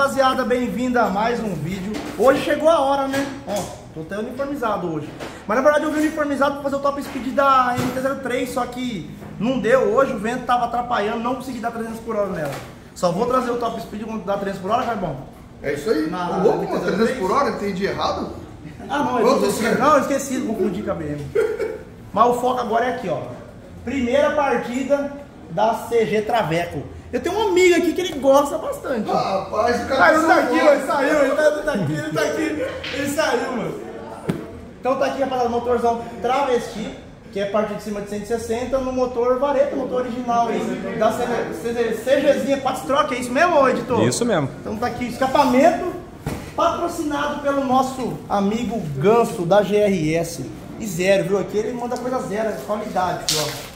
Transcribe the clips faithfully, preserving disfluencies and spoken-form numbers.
rapaziada, bem-vinda a mais um vídeo. Hoje chegou a hora, né? Ó, tô até uniformizado hoje. Mas na verdade eu vim uniformizado pra fazer o top speed da M T zero três, só que não deu hoje, o vento tava atrapalhando, não consegui dar trezentos por hora nela. Só vou trazer o top speed quando dá trezentos por hora, vai bom. É isso aí? Na, o louco, mano, trezentos por hora, entendi errado? Ah não, eu esqueci, não, eu esqueci, confundi com a B M. Mas o foco agora é aqui, ó. Primeira partida da C G Traveco. Eu tenho um amigo aqui que ele gosta bastante. Ah, rapaz, o cara ah, ele tá aqui, ó, ele saiu, ele tá, ele tá aqui, ele tá aqui, ele saiu, mano. Então tá aqui, rapaziada, motorzão travesti, que é parte de cima de cento e sessenta, no motor vareta, motor original aí, da CGzinha quatro stroke, é isso mesmo, editor? Isso mesmo. Então tá aqui, escapamento, patrocinado pelo nosso amigo Ganso, da G R S. E zero, viu? Aqui ele manda coisa zero, qualidade, ó.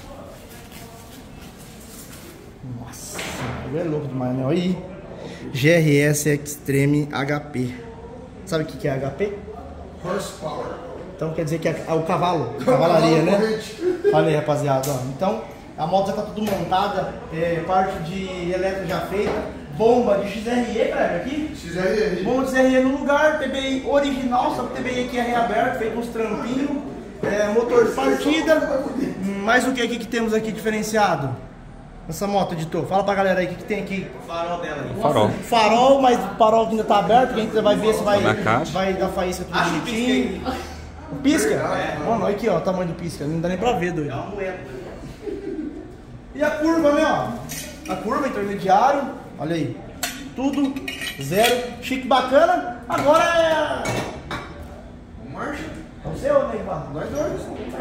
Nossa, é louco demais, né? Olha aí. G R S Extreme H P. Sabe o que é H P? Horsepower. Então quer dizer que é o cavalo, cavalaria, né? Olha aí, rapaziada, ó. Então, a moto já tá tudo montada, é, parte de elétrica já feita, bomba de X R E, cara, aqui. X R E. Bomba de X R E no lugar, T B I original, só que o T B I aqui é reaberto, feito uns trampinhos, é, motor de partida. Mais o que aqui que temos aqui diferenciado? Essa moto, editor, fala pra galera aí o que, que tem aqui. O farol dela aí. Farol. Farol, mas o farol ainda tá aberto, quem quiser vai ver se vai, Na caixa. vai dar faísca tudo Acho que bonitinho. pisca O pisca? É. Mano, olha aqui, ó, o tamanho do pisca, não dá nem pra ver, doido. É uma moeda. E a curva, né, ó? A curva, intermediário, olha aí. Tudo zero, chique, bacana. Agora é... Marcha. o seu, né, Ivan? Nós dois.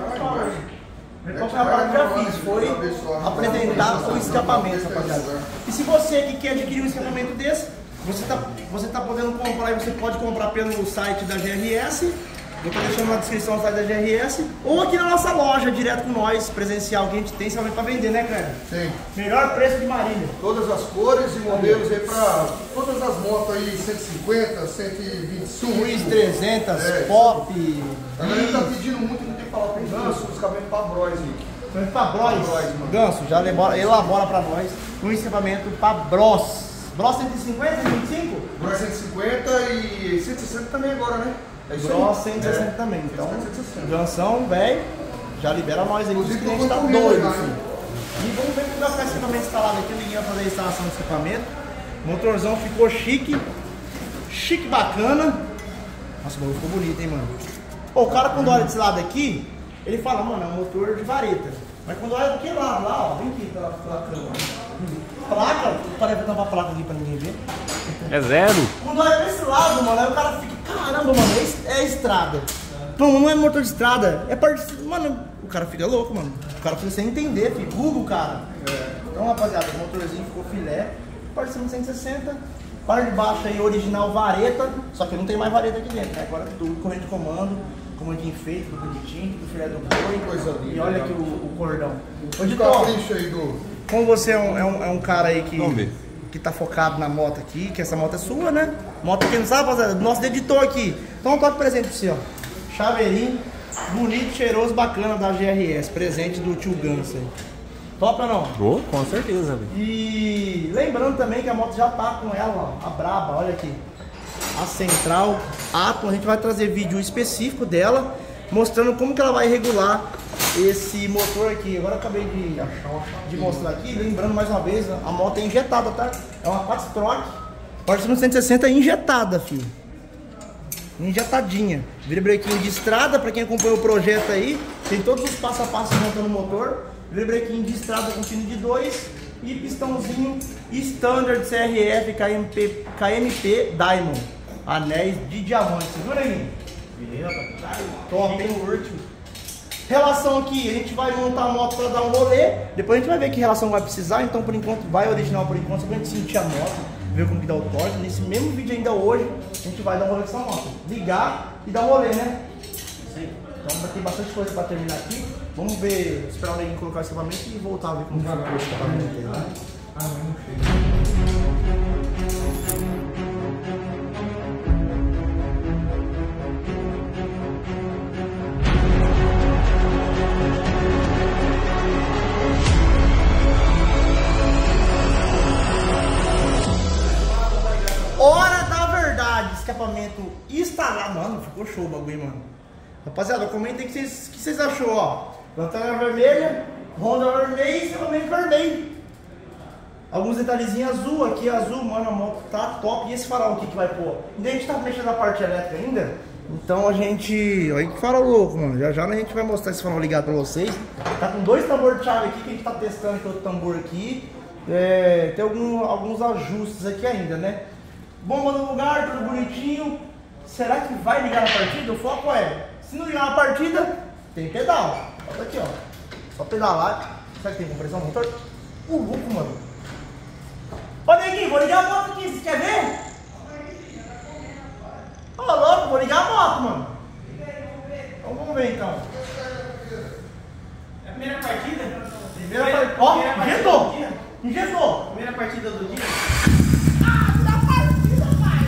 Então, a parte que eu fiz foi apresentar o escapamento, rapaziada. E se você que quer adquirir um escapamento desse, você tá, você tá podendo comprar e você pode comprar pelo site da G R S. Vou estar deixando na descrição o site da G R S. Ou aqui na nossa loja, direto com nós, presencial, que a gente tem somente para vender, né, Cleber? Sim. Melhor preço de Marília. Todas as cores e modelos aí pra todas as motos aí, cento e cinquenta, cento e vinte e cinco. Swiss trezentos, É. Pop. A galera tá pedindo muito, não tem que falar com o Ganso, os cabelos pra Bros aí. Foi pra Bros. Bros, mano. Ganso, já elabora, elabora pra nós um escapamento pra Bros. Bros cento e cinquenta, cento e vinte e cinco? Bros cento e cinquenta e cento e sessenta também agora, né? É isso Bros aí. cento e sessenta É. também. Então, cento e sessenta. Gansão, velho, já libera nós aí. Os Inclusive, clientes tô tá comigo doido, já, filho. né? E vamos ver como vai ficar esse equipamento instalado aqui. Ninguém vai fazer a instalação desse equipamento. O motorzão ficou chique. Chique, bacana. Nossa, o bagulho ficou bonito, hein, mano. Pô, o cara quando olha desse lado aqui, ele fala, mano, é um motor de vareta. Mas quando olha daquele lado lá, ó, vem aqui pela, pela câmera. Placa, parei pra tampar a placa aqui pra ninguém ver. É zero. Quando olha pra esse lado, mano, aí o cara fica, caramba, mano, é, es- é estrada. Não, não é motor de estrada, é parte. Mano, o cara fica louco, mano. O cara fica sem entender, filho. Google, cara. Então, rapaziada, o motorzinho ficou filé. Parte de cima de cento e sessenta. Parte de baixo aí, original vareta. Só que não tem mais vareta aqui dentro, né? Agora é tudo corrente de comando, comandinho feito, tudo bonitinho, tudo filé do boi. Coisa linda. E olha aqui o, o cordão. Ô, O Editor, capricho aí do... como você é um, é um, é um cara aí que, Vamos ver. que tá focado na moto aqui, que essa moto é sua, né? Moto que não sabe, rapaziada, nosso editor aqui. Então, um toque presente pra você, ó. Chaveirinho, bonito, cheiroso, bacana da G R S. Presente do tio Ganso aí. Top ou não? Oh, com certeza, velho. E lembrando também que a moto já tá com ela, ó, a braba, olha aqui. A central Atom, a gente vai trazer vídeo específico dela, mostrando como que ela vai regular esse motor aqui. Agora eu acabei de, de mostrar aqui, lembrando mais uma vez, a moto é injetada, tá? É uma quatro stroke, parte no cento e sessenta é injetada, filho. Injetadinha. Virabrequinho de estrada, pra quem acompanhou o projeto aí, tem todos os passo a passo montando o motor. Virabrequinho de estrada com pino de dois e pistãozinho standard C R F K M P, K M P Diamond. Anéis de diamante. Segura aí. Top, hein? Relação aqui, a gente vai montar a moto para dar um rolê. Depois a gente vai ver que relação vai precisar. Então, por enquanto, vai original por enquanto. Só pra gente sentir a moto, ver como que dá o torque. Nesse mesmo vídeo ainda hoje, a gente vai dar um rolê com essa moto. Ligar e dar um rolê, né? Sim. Então vai ter bastante coisa para terminar aqui. Vamos ver, esperar alguém colocar o escapamento e voltar a ver como ficou o escapamento dele, né? Ah, Hora da verdade, escapamento instalado. Mano, ficou show o bagulho, mano. Rapaziada, comenta aí o que vocês, que vocês achou, ó. Lanterna vermelha, ronda vermelha e escapamento vermelho. Alguns detalhezinhos azul, aqui azul, mano, a moto tá top. E esse farol aqui que vai pôr? Ainda a gente tá mexendo na parte elétrica ainda. Então a gente... Olha que farol louco, mano. Já já a gente vai mostrar esse farol ligado pra vocês. Tá com dois tambores de chave aqui que a gente tá testando aqui, outro tambor aqui. É, tem algum, alguns ajustes aqui ainda, né? Bomba no lugar, tudo bonitinho. Será que vai ligar na partida? O foco é, se não ligar na partida, tem pedal. Olha aqui, ó. Só pedalar. Será que tem compressão no motor? O louco, mano. Olha aqui, vou ligar a moto aqui, você quer ver? Ô, oh, louco, vou ligar a moto, mano. Então vamos ver então. É a primeira partida? Primeira partida. Ó, injetou. Injetou. Primeira partida do dia. Ah, da partida, vai.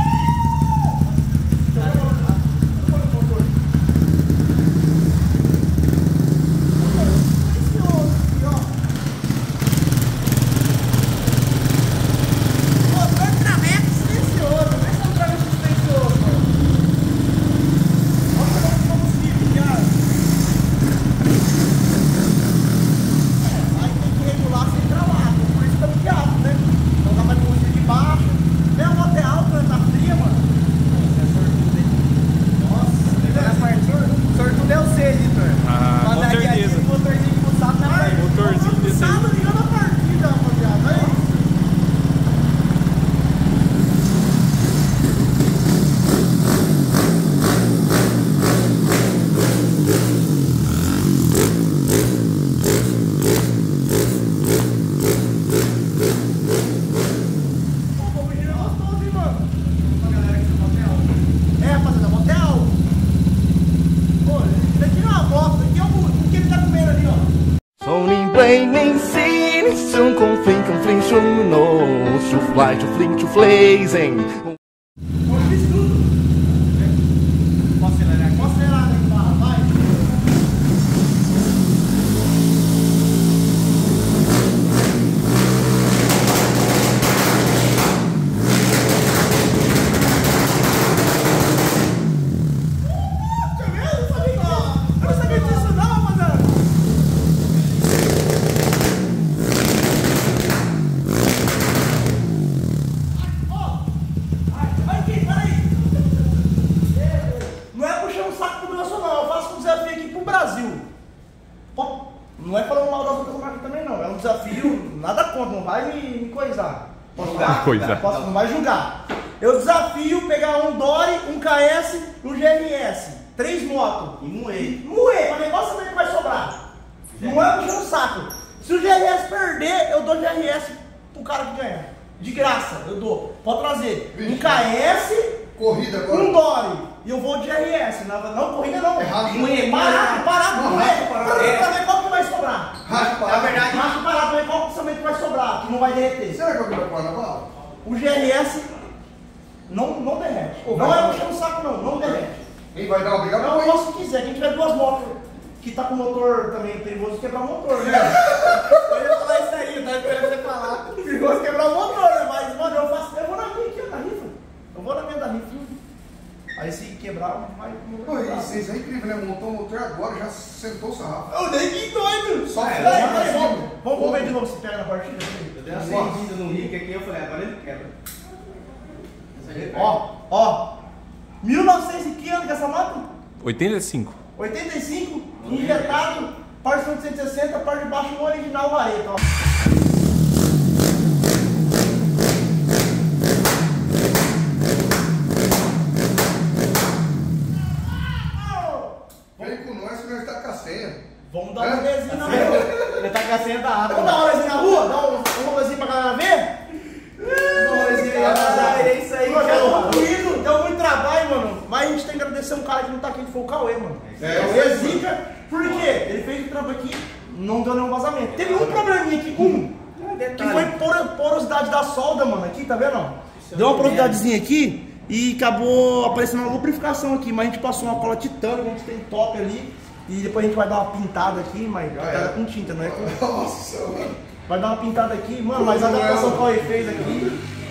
nem sim, som com flim, com flim, chum, no, chuflai, chuflim, chuflazing. Posso acelerar aqui? Posso acelerar aqui, vai. Não é falando mal das outras marcas também não, é um desafio, nada contra, não vai me, me coisar. Posso julgar? Coisa. Posso, não vai julgar. Eu desafio pegar um Dory, um K S e um G R S. Três motos. E moer. Moer, pra ver qual também que vai sobrar. Não é puxar um saco. Se o G R S perder, eu dou G R S pro cara que ganhar. De graça, eu dou. Pode trazer. Um K S, corrida agora. Um Dory. E eu vou de G R S. Não, não corrida não. É rápido. Moer, parado, parado, moer. Pra ver qual que vai sobrar. Raspa, Na verdade, raspa parado pra ver qual que vai sobrar, que não vai derreter. Será que alguém vai pôr na bala? O G R S não, não derrete. Pô, não vai. é puxando o saco não, não derrete. Quem vai dar obrigado? Eu posso se quiser, quem tiver duas motos que tá com motor também perigoso quebrar o motor, né? Eu ia falar isso aí, tá esperando você falar. Perigoso quebrar o motor, né? Mas, mano, eu faço. Eu vou na minha aqui, na rifa. Eu vou na minha da rifa. Aí se quebrar, vai. Pô, isso, isso é incrível, né? Montou o motor agora, já sentou o sarrafo. Eu nem que doido! Só é, que vai, vai, vai, vai, vamos, vai. vamos, vamos ver de novo se pega na partida. Eu dei uma acendida no Rick aqui, eu falei, agora ele quebra. Ó, ó. mil e novecentos e que ano que é essa moto? oitenta e cinco. oitenta e cinco, injetado, parte cento e sessenta, parte de baixo no original vareta, ó. Vem com nós que nós tá com a senha. Vamos dar uma rolezinha na rua. Ele tá com a senha da água. Vamos dar uma rolezinha na rua? Dar um, um rolezinho pra galera ver? Uma rolezinha aí, rapaziada. É isso aí, Projeto mano. concluído, deu muito trabalho, mano. Mas a gente tem que agradecer um cara que não tá aqui, que foi o Cauê, mano. É, Cauê é zica. Por quê? Ele fez o trampo aqui, não deu nenhum vazamento. Teve um probleminha aqui, um. Que foi por, porosidade da solda, mano. Aqui, tá vendo? Deu uma porosidadezinha aqui e acabou aparecendo uma lubrificação aqui. Mas a gente passou uma cola titânio, a gente tem top ali. E depois a gente vai dar uma pintada aqui, mas pintada com tinta, não é com... Nossa, mano. Vai dar uma pintada aqui, mano, mas a adaptação que o Cauê fez aqui,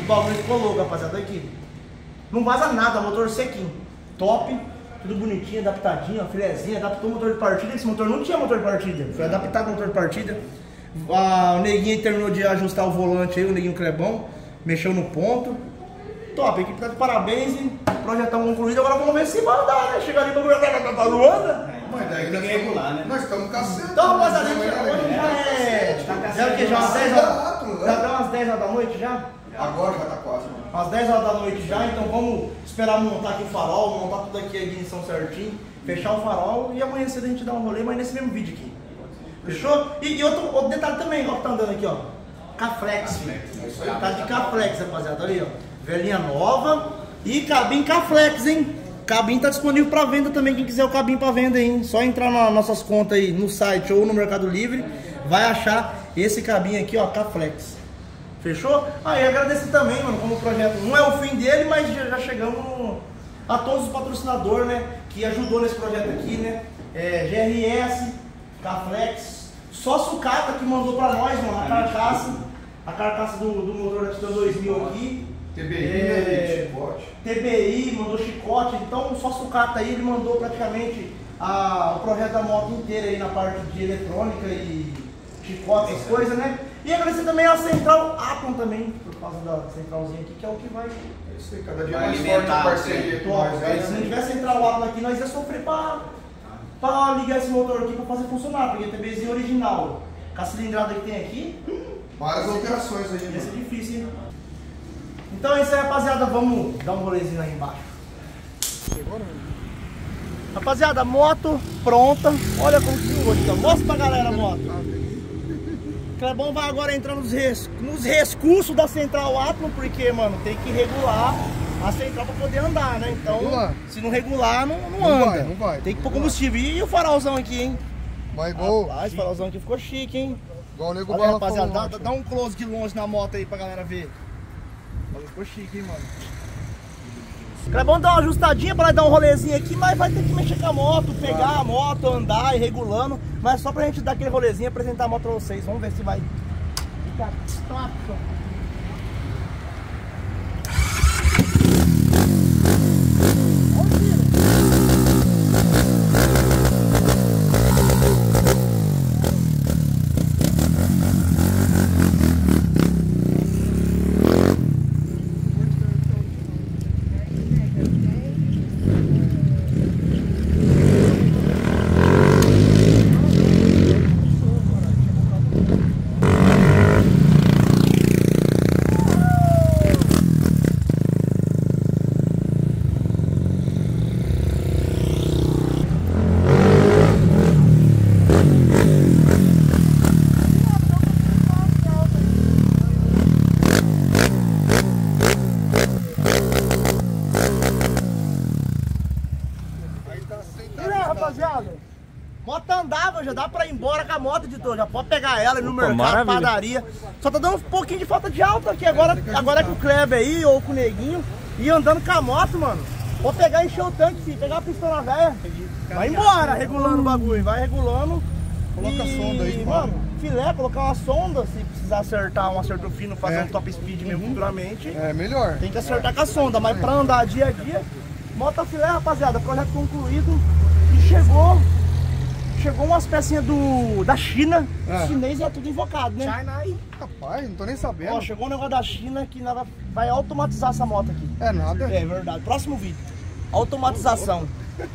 O bagulho ficou louco, rapaziada, aqui. Não vaza nada, motor sequinho. Top, tudo bonitinho, adaptadinho, a filezinha, adaptou o motor de partida. Esse motor não tinha motor de partida, foi adaptado o motor de partida. Ah, o neguinho terminou de ajustar o volante aí, o neguinho Clebão, mexeu no ponto. Top, a equipe tá de parabéns, hein? Projetão concluído, agora vamos ver se vai dar, né? Chegar ali pra ver tá Luanda. Mas daí Tem que regular, né? nós estamos cacetando. Então, rapaziada, hoje já é. Já é o que? Já umas dez horas? Já dá umas dez horas da noite já? Agora já tá quase, mano. Às dez horas da noite já, então vamos esperar montar aqui o farol, montar tudo aqui a ignição certinho, fechar o farol e amanhã cedo a gente dá um rolê, mas nesse mesmo vídeo aqui. Fechou? E, e outro, outro detalhe também, ó, que tá andando aqui, ó. Caflex, filho. Tá de Caflex, rapaziada, ali, ó. Velhinha nova e cabine Caflex, hein? Cabine tá disponível para venda também, quem quiser o cabine para venda, hein? Só entrar nas nossas contas aí no site ou no Mercado Livre, vai achar esse cabine aqui, ó, Caflex. Fechou? Aí, ah, agradecer também, mano, como o projeto não é o fim dele, mas já, já chegamos a todos os patrocinadores, né, que ajudou nesse projeto aqui, né, é, G R S, Caflex, só Sucata que mandou pra nós, mano, a carcaça, a carcaça do, do motor da T dois mil aqui. T B I, é, chicote. T B I, mandou chicote, então só Sucata aí, ele mandou praticamente a, o projeto da moto inteira aí na parte de eletrônica e chicote, essas coisas, né. E agradecer também a Central Atom também, por causa da centralzinha aqui, que é o que vai... É isso aí, cada dia Vai mais forte a parceria com nós. Top, se não tivesse Central Atom aqui, nós ia sofrer pra, pra ligar esse motor aqui pra fazer funcionar, porque é TBzinho original. Com a cilindrada que tem aqui, Várias alterações aí, ia ser mano. difícil, hein? Então é isso aí, rapaziada, vamos dar um rolezinho aí embaixo. Chegou, né? Rapaziada, moto pronta, olha como que ficou aqui, ó. Mostra pra galera a moto. Clebão vai agora entrar nos, res, nos rescursos da Central Atom, porque, mano, tem que regular a central pra poder andar, né? Então, Regular. se não regular, não, não, Não anda. vai, não vai. Tem que pôr combustível. E o farolzão aqui, hein? Vai igual. Rapaz, o farolzão aqui ficou chique, hein? Igual o Nego Olha aí, Bala rapaziada, falou dá, ontem. dá um close de longe na moto aí pra galera ver. Olha, ficou chique, hein, mano? Clebão dá uma ajustadinha pra dar um rolezinho aqui, mas vai ter que mexer com a moto, pegar a moto, andar e regulando. Mas só pra gente dar aquele rolezinho e apresentar a moto pra vocês. Vamos ver se vai ficar top. Rapaziada, moto andava, já dá pra ir embora com a moto, editor. Já pode pegar ela no Opa, mercado, maravilha. padaria. Só tá dando um pouquinho de falta de alta aqui. Agora, agora é com o Kleber aí, ou com o Neguinho, e andando com a moto, mano. Vou pegar e encher o tanque, filho. Pegar a pistola velha. Vai embora, regulando o bagulho. Vai regulando. Coloca a E, sonda aí, mano. Filé, colocar uma sonda, se precisar acertar um acerto fino, fazer É. um top speed mesmo futuramente. É, melhor. Tem que acertar com a sonda, mas pra andar dia a dia, moto filé, rapaziada, projeto concluído. E chegou, chegou umas pecinhas do, da China, É. chinês é tudo invocado, né? China aí. Rapaz, não tô nem sabendo. Ó, chegou um negócio da China que nada, vai automatizar essa moto aqui. É nada. É verdade, próximo vídeo, automatização.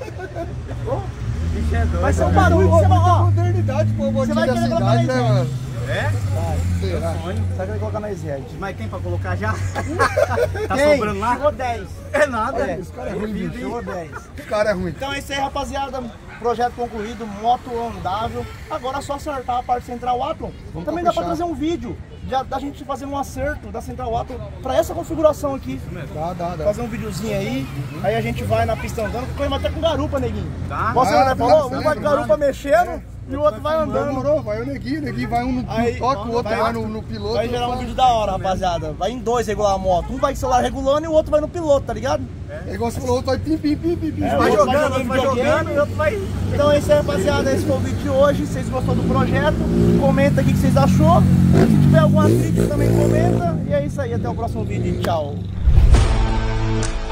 Bicho é doido. Vai ser um Pô, barulho, você vai, muita ó, modernidade pro Você botinho vai da querer colocar cidade, na né, internet. mano? É? Será? Sonho. você vai querer colocar na Exed. Mas tem pra colocar já? Tá Quem? sobrando lá? Chegou dez. É nada. É, Esse cara é ruim, bicho. chegou dez. Esse cara é ruim. Então é isso aí, rapaziada. Projeto concluído, moto andável. Agora é só acertar a parte Central Atom. Vamos Também dá pra caprichar. trazer um vídeo já, da gente fazendo um acerto da Central Atom pra essa configuração aqui. Dá, dá, dá. Fazer um videozinho aí, aí a gente vai na pista andando, ficou até com garupa, neguinho. Tá. Você Ah, né, tá, falou, você um vai com lembra? garupa mexendo e o outro vai andando. Demorou, vai o neguinho, o neguinho vai um no, Aí, no toque, o outro vai- vai, no, no piloto. Vai gerar um vídeo da hora, rapaziada. Vai em dois regular a moto. Um vai com o celular regulando e o outro vai no piloto, tá ligado? É igual você falou, o outro vai pim, pim, pim, pim, pim. É, Vai o outro jogando, outro vai videogame. jogando e outro vai... Então é isso aí, rapaziada. Esse foi o vídeo de hoje. Se vocês gostaram do projeto, comenta aqui o que vocês achou. Se tiver alguma crítica, também comenta. E é isso aí. Até o próximo vídeo. Tchau.